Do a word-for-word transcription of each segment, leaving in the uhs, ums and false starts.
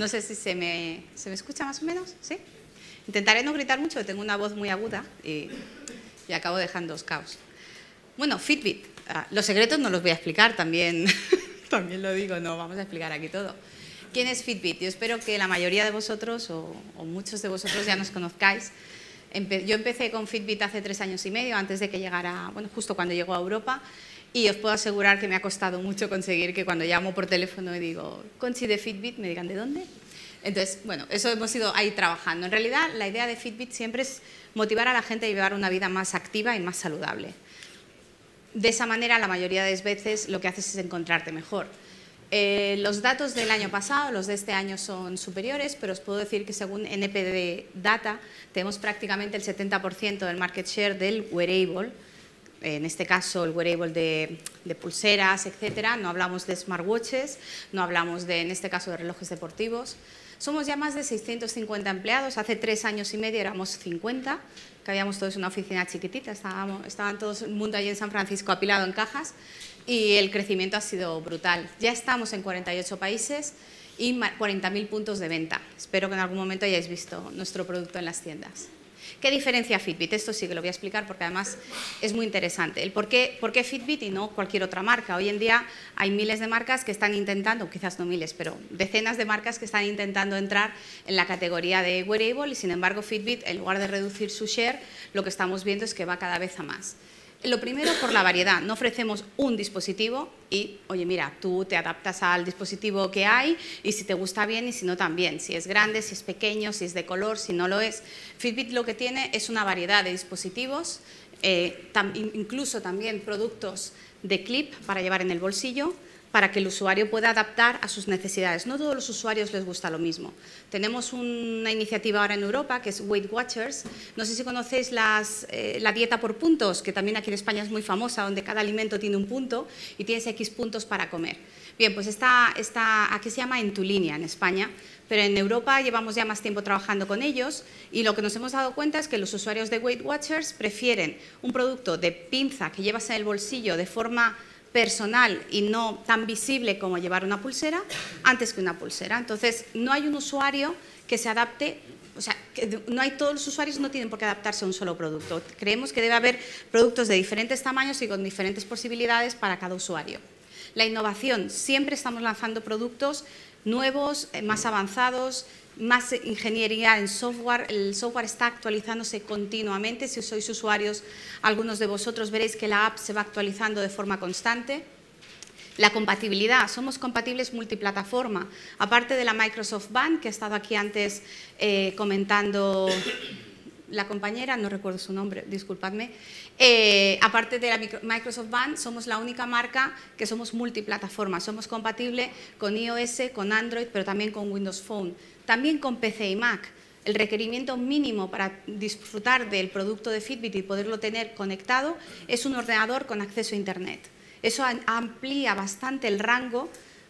No sé si se me, ¿se me escucha más o menos, ¿sí? Intentaré no gritar mucho, tengo una voz muy aguda y, y acabo dejándoos caos. Bueno, Fitbit, ah, los secretos no los voy a explicar, también, también lo digo, no vamos a explicar aquí todo. ¿Quién es Fitbit? Yo espero que la mayoría de vosotros o, o muchos de vosotros ya nos conozcáis. Empe- yo empecé con Fitbit hace tres años y medio, antes de que llegara, bueno, justo cuando llegó a Europa, y os puedo asegurar que me ha costado mucho conseguir que cuando llamo por teléfono y digo, Conchi de Fitbit, me digan, ¿de dónde? Entonces, bueno, eso hemos ido ahí trabajando. En realidad, la idea de Fitbit siempre es motivar a la gente a llevar una vida más activa y más saludable. De esa manera, la mayoría de las veces, lo que haces es encontrarte mejor. Eh, los datos del año pasado, los de este año son superiores, pero os puedo decir que según N P D Data, tenemos prácticamente el setenta por ciento del market share del wearable, en este caso el wearable de, de pulseras, etcétera. No hablamos de smartwatches, no hablamos de, en este caso, de relojes deportivos. Somos ya más de seiscientos cincuenta empleados, hace tres años y medio éramos cincuenta, que habíamos todos una oficina chiquitita, estábamos, estaban todos el mundo allí en San Francisco apilado en cajas y el crecimiento ha sido brutal. Ya estamos en cuarenta y ocho países y cuarenta mil puntos de venta. Espero que en algún momento hayáis visto nuestro producto en las tiendas. ¿Qué diferencia Fitbit? Esto sí que lo voy a explicar porque además es muy interesante. El por qué, por qué Fitbit y no cualquier otra marca. Hoy en día hay miles de marcas que están intentando, quizás no miles, pero decenas de marcas que están intentando entrar en la categoría de wearable y sin embargo Fitbit, en lugar de reducir su share, lo que estamos viendo es que va cada vez a más. Lo primero, por la variedad. No ofrecemos un dispositivo y, oye, mira, tú te adaptas al dispositivo que hay y si te gusta bien y si no también. Si es grande, si es pequeño, si es de color, si no lo es. Fitbit lo que tiene es una variedad de dispositivos, eh, tam, incluso también productos de clip para llevar en el bolsillo, para que el usuario pueda adaptar a sus necesidades. No todos los usuarios les gusta lo mismo. Tenemos una iniciativa ahora en Europa que es Weight Watchers. No sé si conocéis las, eh, la dieta por puntos, que también aquí en España es muy famosa, donde cada alimento tiene un punto y tienes X puntos para comer. Bien, pues esta, esta aquí se llama En tu línea en España, pero en Europa llevamos ya más tiempo trabajando con ellos y lo que nos hemos dado cuenta es que los usuarios de Weight Watchers prefieren un producto de pinza que llevas en el bolsillo de forma personal y no tan visible como llevar una pulsera, antes que una pulsera. Entonces, no hay un usuario que se adapte, o sea, que no hay, todos los usuarios no tienen por qué adaptarse a un solo producto. Creemos que debe haber productos de diferentes tamaños y con diferentes posibilidades para cada usuario. La innovación, siempre estamos lanzando productos nuevos, más avanzados, más ingeniería en software. El software está actualizándose continuamente. Si sois usuarios, algunos de vosotros veréis que la app se va actualizando de forma constante. La compatibilidad, somos compatibles multiplataforma. Aparte de la Microsoft Band, que ha estado aquí antes eh, comentando la compañera, no recuerdo su nombre, disculpadme. Eh, aparte de la Microsoft Band, somos la única marca que somos multiplataforma. Somos compatibles con iOS, con Android, pero también con Windows Phone. También con P C y Mac. El requerimiento mínimo para disfrutar del producto de Fitbit y poderlo tener conectado es un ordenador con acceso a Internet. Eso amplía bastante el rango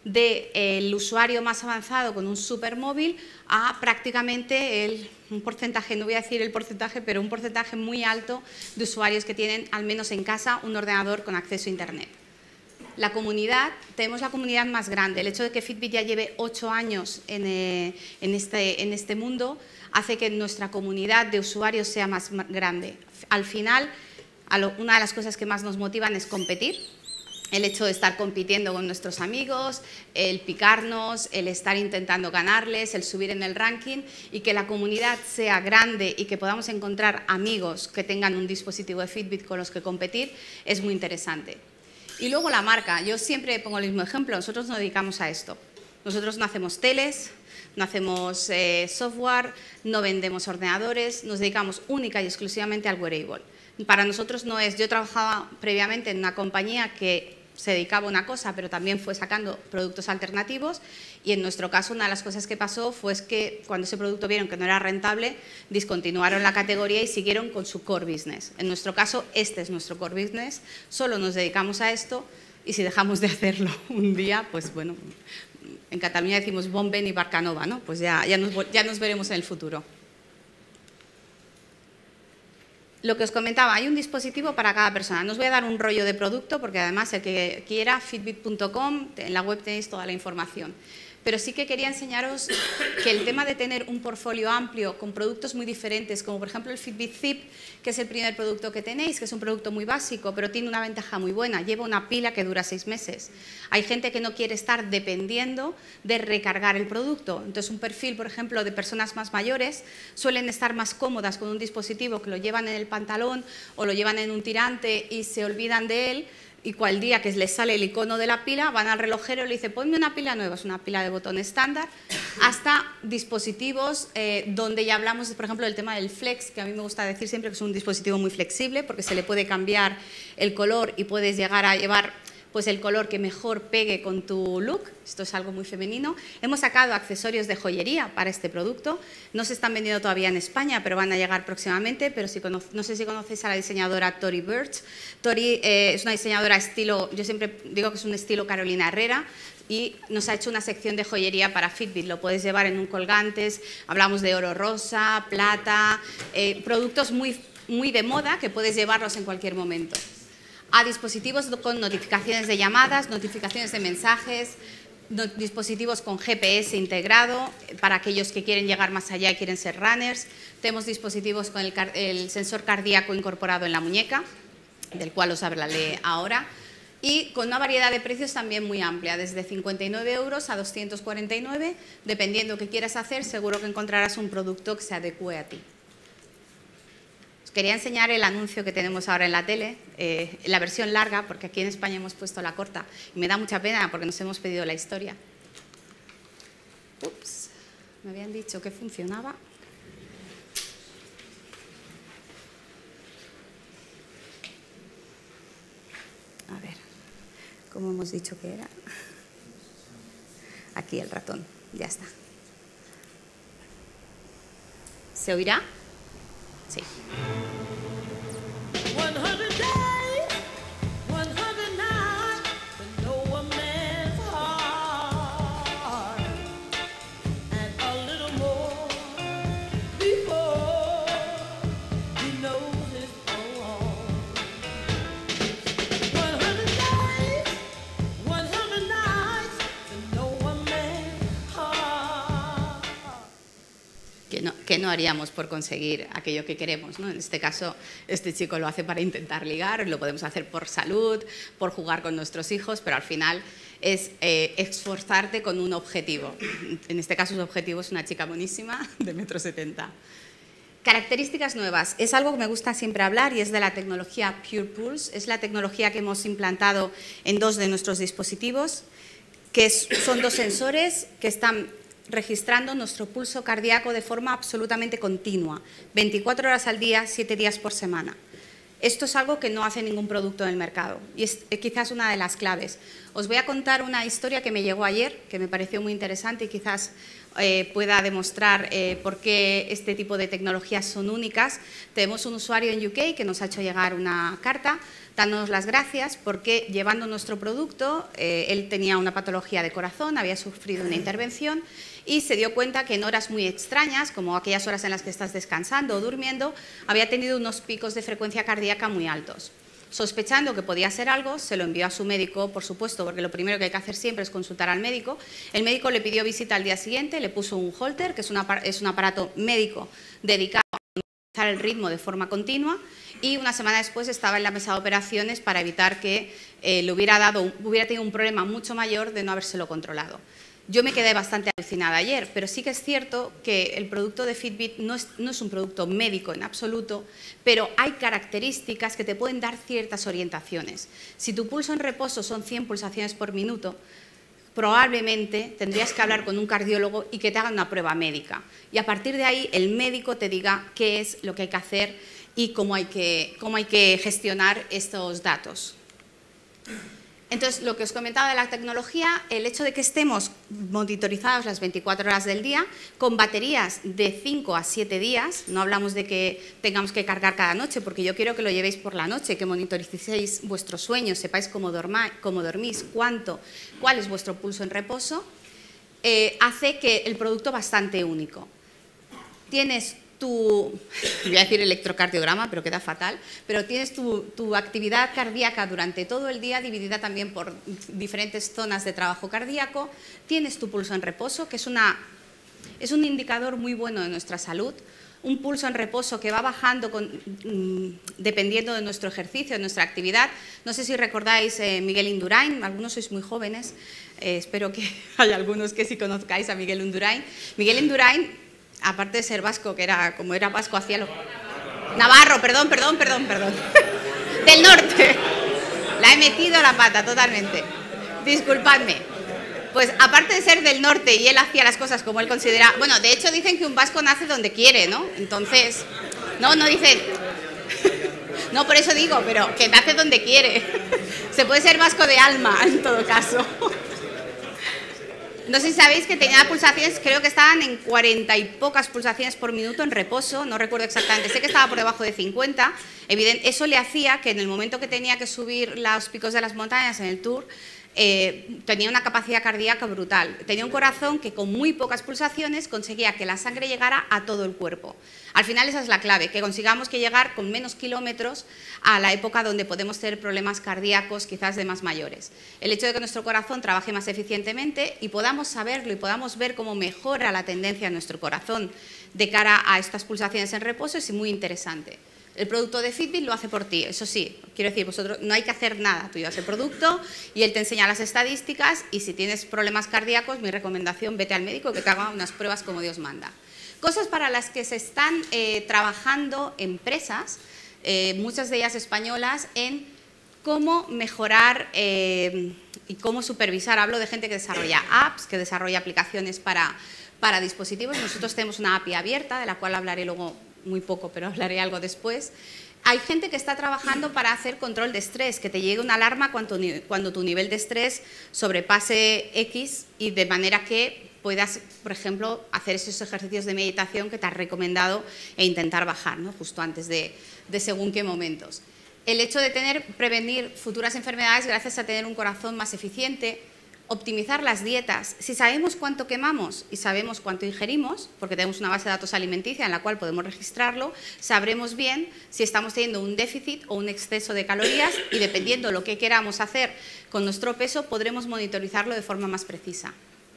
del usuario más avanzado con un supermóvil a prácticamente el, un porcentaje, no voy a decir el porcentaje, pero un porcentaje muy alto de usuarios que tienen, al menos en casa, un ordenador con acceso a Internet. La comunidad, tenemos la comunidad más grande. El hecho de que Fitbit ya lleve ocho años en, eh, en, este, en este mundo hace que nuestra comunidad de usuarios sea más grande. Al final, a lo, una de las cosas que más nos motivan es competir. El hecho de estar compitiendo con nuestros amigos, el picarnos, el estar intentando ganarles, el subir en el ranking y que la comunidad sea grande y que podamos encontrar amigos que tengan un dispositivo de Fitbit con los que competir es muy interesante. Y luego la marca. Yo siempre pongo el mismo ejemplo. Nosotros nos dedicamos a esto. Nosotros no hacemos teles, no hacemos eh, software, no vendemos ordenadores, nos dedicamos única y exclusivamente al wearable. Para nosotros no es... Yo trabajaba previamente en una compañía que se dedicaba a una cosa, pero también fue sacando productos alternativos y en nuestro caso una de las cosas que pasó fue que cuando ese producto vieron que no era rentable, discontinuaron la categoría y siguieron con su core business. En nuestro caso, este es nuestro core business, solo nos dedicamos a esto y si dejamos de hacerlo un día, pues bueno, en Cataluña decimos bon vent y barca nova, ¿no? Pues ya, ya, nos, ya nos veremos en el futuro. Lo que os comentaba, hay un dispositivo para cada persona. No os voy a dar un rollo de producto porque además el que quiera, fitbit punto com, en la web tenéis toda la información. pero sí que quería enseñaros que el tema de tener un portfolio amplio con productos muy diferentes, como por ejemplo el Fitbit Zip, que es el primer producto que tenéis, que es un producto muy básico, pero tiene una ventaja muy buena, lleva una pila que dura seis meses. Hay gente que no quiere estar dependiendo de recargar el producto, entonces un perfil, por ejemplo, de personas más mayores suelen estar más cómodas con un dispositivo que lo llevan en el pantalón o lo llevan en un tirante y se olvidan de él, y cual día que les sale el icono de la pila, van al relojero y le dicen, ponme una pila nueva, es una pila de botón estándar, hasta dispositivos eh, donde ya hablamos, por ejemplo, del tema del flex, que a mí me gusta decir siempre que es un dispositivo muy flexible, porque se le puede cambiar el color y puedes llegar a llevar pues el color que mejor pegue con tu look. Esto es algo muy femenino. Hemos sacado accesorios de joyería para este producto. No se están vendiendo todavía en España, pero van a llegar próximamente. Pero si no sé si conocéis a la diseñadora Tory Burch. Tory eh, es una diseñadora estilo, yo siempre digo que es un estilo Carolina Herrera, y nos ha hecho una sección de joyería para Fitbit. Lo puedes llevar en un colgantes, hablamos de oro rosa, plata, eh, productos muy, muy de moda que puedes llevarlos en cualquier momento. A dispositivos con notificaciones de llamadas, notificaciones de mensajes, no, dispositivos con G P S integrado para aquellos que quieren llegar más allá y quieren ser runners. Tenemos dispositivos con el, el sensor cardíaco incorporado en la muñeca, del cual os hablaré ahora, y con una variedad de precios también muy amplia, desde cincuenta y nueve euros a doscientos cuarenta y nueve, dependiendo qué quieras hacer, seguro que encontrarás un producto que se adecue a ti. Quería enseñar el anuncio que tenemos ahora en la tele, eh, la versión larga, porque aquí en España hemos puesto la corta y me da mucha pena porque nos hemos pedido la historia. Ups, me habían dicho que funcionaba. A ver, ¿cómo hemos dicho que era? Aquí el ratón, ya está. ¿Se oirá? Sí. ¿Qué no haríamos por conseguir aquello que queremos, ¿no? En este caso, este chico lo hace para intentar ligar, lo podemos hacer por salud, por jugar con nuestros hijos, pero al final es eh, esforzarte con un objetivo. En este caso, su objetivo es una chica buenísima de metro setenta. Características nuevas. Es algo que me gusta siempre hablar y es de la tecnología Pure Pulse. Es la tecnología que hemos implantado en dos de nuestros dispositivos, que es, son dos sensores que están registrando nuestro pulso cardíaco de forma absolutamente continua, veinticuatro horas al día, siete días por semana. Esto es algo que no hace ningún producto en el mercado y es quizás una de las claves. Os voy a contar una historia que me llegó ayer, que me pareció muy interesante y quizás eh, pueda demostrar eh, por qué este tipo de tecnologías son únicas. Tenemos un usuario en U K que nos ha hecho llegar una carta dándonos las gracias porque llevando nuestro producto, eh, él tenía una patología de corazón, había sufrido una intervención y se dio cuenta que en horas muy extrañas, como aquellas horas en las que estás descansando o durmiendo, había tenido unos picos de frecuencia cardíaca muy altos. Sospechando que podía ser algo, se lo envió a su médico, por supuesto, porque lo primero que hay que hacer siempre es consultar al médico. El médico le pidió visita al día siguiente, le puso un Holter, que es, una, es un aparato médico dedicado a monitorizar el ritmo de forma continua, y una semana después estaba en la mesa de operaciones para evitar que eh, le hubiera, dado, hubiera tenido un problema mucho mayor de no habérselo controlado. Yo me quedé bastante alucinada ayer, pero sí que es cierto que el producto de Fitbit no es, no es un producto médico en absoluto, pero hay características que te pueden dar ciertas orientaciones. Si tu pulso en reposo son cien pulsaciones por minuto, probablemente tendrías que hablar con un cardiólogo y que te hagan una prueba médica. Y a partir de ahí el médico te diga qué es lo que hay que hacer y cómo hay que, cómo hay que gestionar estos datos. Entonces, lo que os comentaba de la tecnología, el hecho de que estemos monitorizados las veinticuatro horas del día, con baterías de cinco a siete días, no hablamos de que tengamos que cargar cada noche, porque yo quiero que lo llevéis por la noche, que monitoricéis vuestros sueños, sepáis cómo, dorma, cómo dormís, cuánto, cuál es vuestro pulso en reposo, eh, hace que el producto bastante único. Tienes tu, voy a decir electrocardiograma, pero queda fatal, pero tienes tu, tu actividad cardíaca durante todo el día dividida también por diferentes zonas de trabajo cardíaco, tienes tu pulso en reposo, que es, una, es un indicador muy bueno de nuestra salud, un pulso en reposo que va bajando con, mmm, dependiendo de nuestro ejercicio, de nuestra actividad. No sé si recordáis eh, Miguel Indurain, algunos sois muy jóvenes, eh, espero que haya algunos que sí conozcáis a Miguel Indurain. Miguel Indurain, aparte de ser vasco, que era como era vasco, hacía lo... Navarro, perdón, perdón, perdón, perdón. Del norte. La he metido a la pata totalmente. Disculpadme. Pues aparte de ser del norte y él hacía las cosas como él considera... Bueno, de hecho dicen que un vasco nace donde quiere, ¿no? Entonces, no, no dicen... No, por eso digo, pero que nace donde quiere. Se puede ser vasco de alma, en todo caso. No sé si sabéis que tenía pulsaciones, creo que estaban en cuarenta y pocas pulsaciones por minuto en reposo, no recuerdo exactamente, sé que estaba por debajo de cincuenta. Evidente, eso le hacía que en el momento que tenía que subir los picos de las montañas en el Tour, Eh, tenía una capacidad cardíaca brutal. Tenía un corazón que con muy pocas pulsaciones conseguía que la sangre llegara a todo el cuerpo. Al final esa es la clave, que consigamos que llegar con menos kilómetros a la época donde podemos tener problemas cardíacos quizás de más mayores. El hecho de que nuestro corazón trabaje más eficientemente y podamos saberlo y podamos ver cómo mejora la tendencia de nuestro corazón de cara a estas pulsaciones en reposo es muy interesante. El producto de Fitbit lo hace por ti, eso sí, quiero decir, vosotros no hay que hacer nada, tú llevas el producto y él te enseña las estadísticas y si tienes problemas cardíacos, mi recomendación, vete al médico que te haga unas pruebas como Dios manda. Cosas para las que se están eh, trabajando empresas, eh, muchas de ellas españolas, en cómo mejorar eh, y cómo supervisar. Hablo de gente que desarrolla apps, que desarrolla aplicaciones para, para dispositivos. Nosotros tenemos una A P I abierta, de la cual hablaré luego muy poco, pero hablaré algo después. Hay gente que está trabajando para hacer control de estrés, que te llegue una alarma cuando, cuando tu nivel de estrés sobrepase X y de manera que puedas, por ejemplo, hacer esos ejercicios de meditación que te has recomendado e intentar bajar, ¿no? Justo antes de, de según qué momentos. El hecho de tener, prevenir futuras enfermedades gracias a tener un corazón más eficiente, optimizar las dietas. Si sabemos cuánto quemamos y sabemos cuánto ingerimos, porque tenemos una base de datos alimenticia en la cual podemos registrarlo, sabremos bien si estamos teniendo un déficit o un exceso de calorías y dependiendo de lo que queramos hacer con nuestro peso, podremos monitorizarlo de forma más precisa.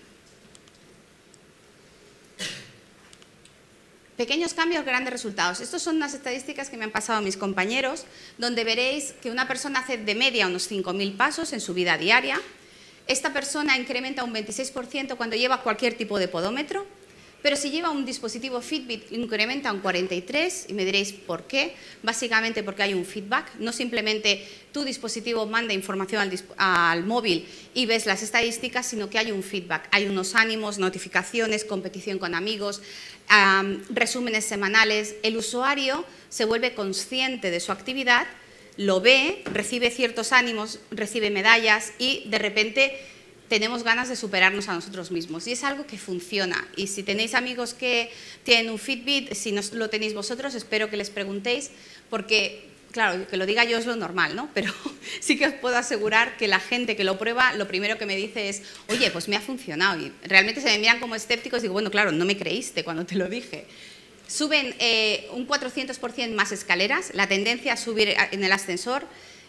Pequeños cambios, grandes resultados. Estas son unas estadísticas que me han pasado mis compañeros, donde veréis que una persona hace de media unos cinco mil pasos en su vida diaria. Esta persona incrementa un veintiséis por ciento cuando lleva cualquier tipo de podómetro, pero si lleva un dispositivo Fitbit incrementa un cuarenta y tres por ciento y me diréis por qué. Básicamente porque hay un feedback, no simplemente tu dispositivo manda información al, al móvil y ves las estadísticas, sino que hay un feedback, hay unos ánimos, notificaciones, competición con amigos, um, resúmenes semanales. El usuario se vuelve consciente de su actividad, lo ve, recibe ciertos ánimos, recibe medallas y de repente tenemos ganas de superarnos a nosotros mismos. Y es algo que funciona. Y si tenéis amigos que tienen un Fitbit, si no lo tenéis vosotros, espero que les preguntéis, porque, claro, que lo diga yo es lo normal, ¿no? Pero sí que os puedo asegurar que la gente que lo prueba, lo primero que me dice es, oye, pues me ha funcionado. Y realmente se me miran como escépticos y digo, bueno, claro, no me creíste cuando te lo dije. Suben eh, un cuatrocientos por ciento más escaleras, la tendencia a subir en el ascensor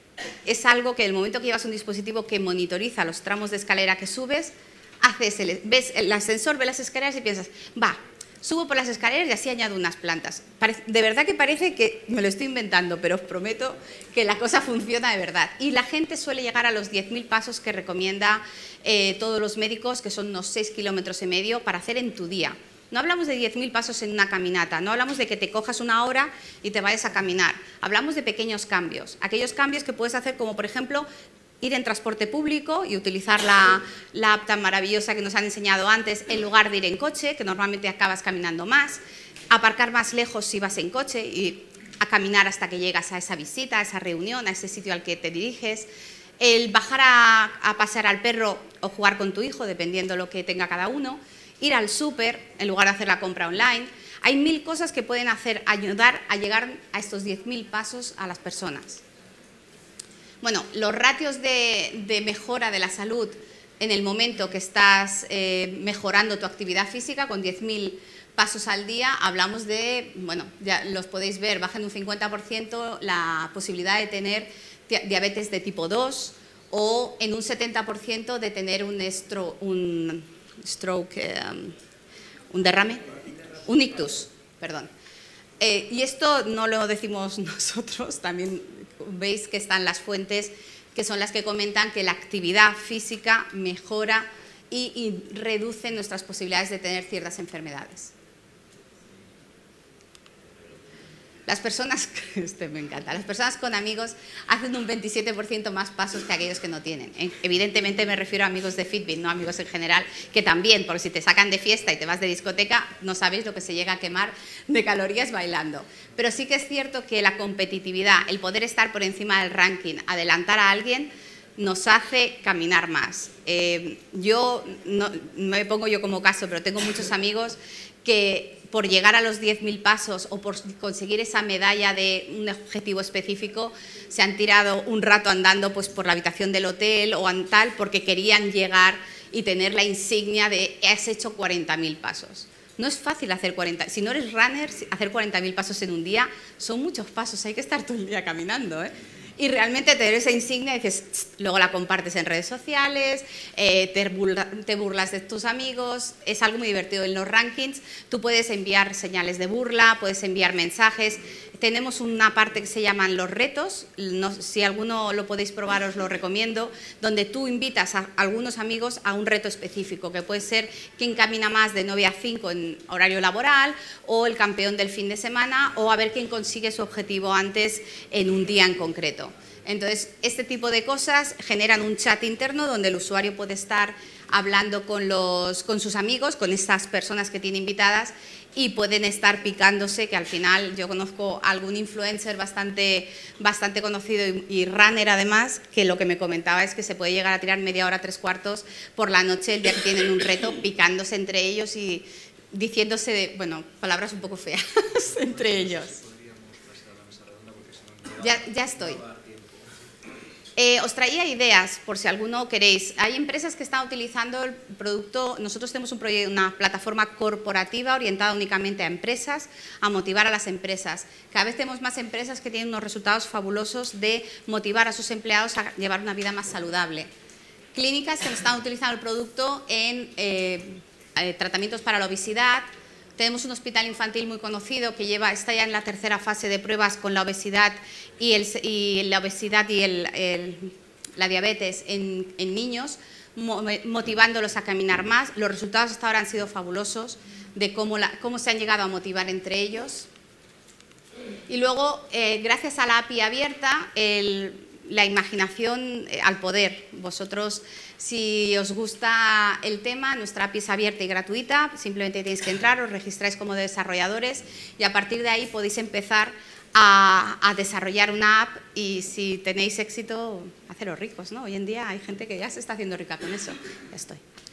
es algo que en el momento que llevas un dispositivo que monitoriza los tramos de escalera que subes, haces el, ves el ascensor, ves las escaleras y piensas, va, subo por las escaleras y así añado unas plantas. De verdad que parece que me lo estoy inventando, pero os prometo que la cosa funciona de verdad. Y la gente suele llegar a los diez mil pasos que recomienda eh, todos los médicos, que son unos seis kilómetros y medio, para hacer en tu día. No hablamos de diez mil pasos en una caminata, no hablamos de que te cojas una hora y te vayas a caminar. Hablamos de pequeños cambios, aquellos cambios que puedes hacer como, por ejemplo, ir en transporte público y utilizar la, la app tan maravillosa que nos han enseñado antes en lugar de ir en coche, que normalmente acabas caminando más, aparcar más lejos si vas en coche y a caminar hasta que llegas a esa visita, a esa reunión, a ese sitio al que te diriges, el bajar a, a pasear al perro o jugar con tu hijo, dependiendo de lo que tenga cada uno, ir al súper en lugar de hacer la compra online. Hay mil cosas que pueden hacer, ayudar a llegar a estos diez mil pasos a las personas. Bueno, los ratios de, de mejora de la salud en el momento que estás eh, mejorando tu actividad física con diez mil pasos al día, hablamos de, bueno, ya los podéis ver, bajan un cincuenta por ciento la posibilidad de tener diabetes de tipo dos o en un setenta por ciento de tener un, estro, un stroke, um, un derrame, un ictus, perdón. Eh, y esto no lo decimos nosotros, también veis que están las fuentes que son las que comentan que la actividad física mejora y, y reduce nuestras posibilidades de tener ciertas enfermedades. Las personas, este me encanta, las personas con amigos hacen un veintisiete por ciento más pasos que aquellos que no tienen. Evidentemente me refiero a amigos de Fitbit, no amigos en general, que también, porque si te sacan de fiesta y te vas de discoteca, no sabéis lo que se llega a quemar de calorías bailando. Pero sí que es cierto que la competitividad, el poder estar por encima del ranking, adelantar a alguien, nos hace caminar más. Eh, yo, no, no me pongo yo como caso, pero tengo muchos amigos que por llegar a los diez mil pasos o por conseguir esa medalla de un objetivo específico, se han tirado un rato andando pues, por la habitación del hotel o tal, porque querían llegar y tener la insignia de has hecho cuarenta mil pasos. No es fácil hacer cuarenta, si no eres runner, hacer cuarenta mil pasos en un día son muchos pasos, hay que estar todo el día caminando, ¿eh? Y realmente tener esa insignia, dices, luego la compartes en redes sociales, eh, te, burla, te burlas de tus amigos, es algo muy divertido. En los rankings tú puedes enviar señales de burla, puedes enviar mensajes. Tenemos una parte que se llaman los retos, no, si alguno lo podéis probar os lo recomiendo, donde tú invitas a algunos amigos a un reto específico, que puede ser quién camina más de nueve a cinco en horario laboral, o el campeón del fin de semana, o a ver quién consigue su objetivo antes en un día en concreto. Entonces, este tipo de cosas generan un chat interno donde el usuario puede estar hablando con, los, con sus amigos, con estas personas que tiene invitadas, y pueden estar picándose, que al final yo conozco a algún influencer bastante, bastante conocido y, y runner además, que lo que me comentaba es que se puede llegar a tirar media hora, tres cuartos por la noche el día que tienen un reto, picándose entre ellos y diciéndose, de, bueno, palabras un poco feas entre ellos. Ya, ya estoy. Eh, os traía ideas, por si alguno queréis. Hay empresas que están utilizando el producto, nosotros tenemos un proyecto, una plataforma corporativa orientada únicamente a empresas, a motivar a las empresas. Cada vez tenemos más empresas que tienen unos resultados fabulosos de motivar a sus empleados a llevar una vida más saludable. Clínicas que están utilizando el producto en eh, eh, tratamientos para la obesidad. Tenemos un hospital infantil muy conocido que lleva, está ya en la tercera fase de pruebas con la obesidad y, el, y la obesidad y el, el, la diabetes en, en niños, motivándolos a caminar más. Los resultados hasta ahora han sido fabulosos de cómo, la, cómo se han llegado a motivar entre ellos. Y luego, eh, gracias a la A P I abierta, el, la imaginación al poder. Vosotros, si os gusta el tema, nuestra A P I es abierta y gratuita, simplemente tenéis que entrar, os registráis como desarrolladores y a partir de ahí podéis empezar a, a desarrollar una app y si tenéis éxito, haceros ricos, ¿no? Hoy en día hay gente que ya se está haciendo rica con eso. Ya estoy.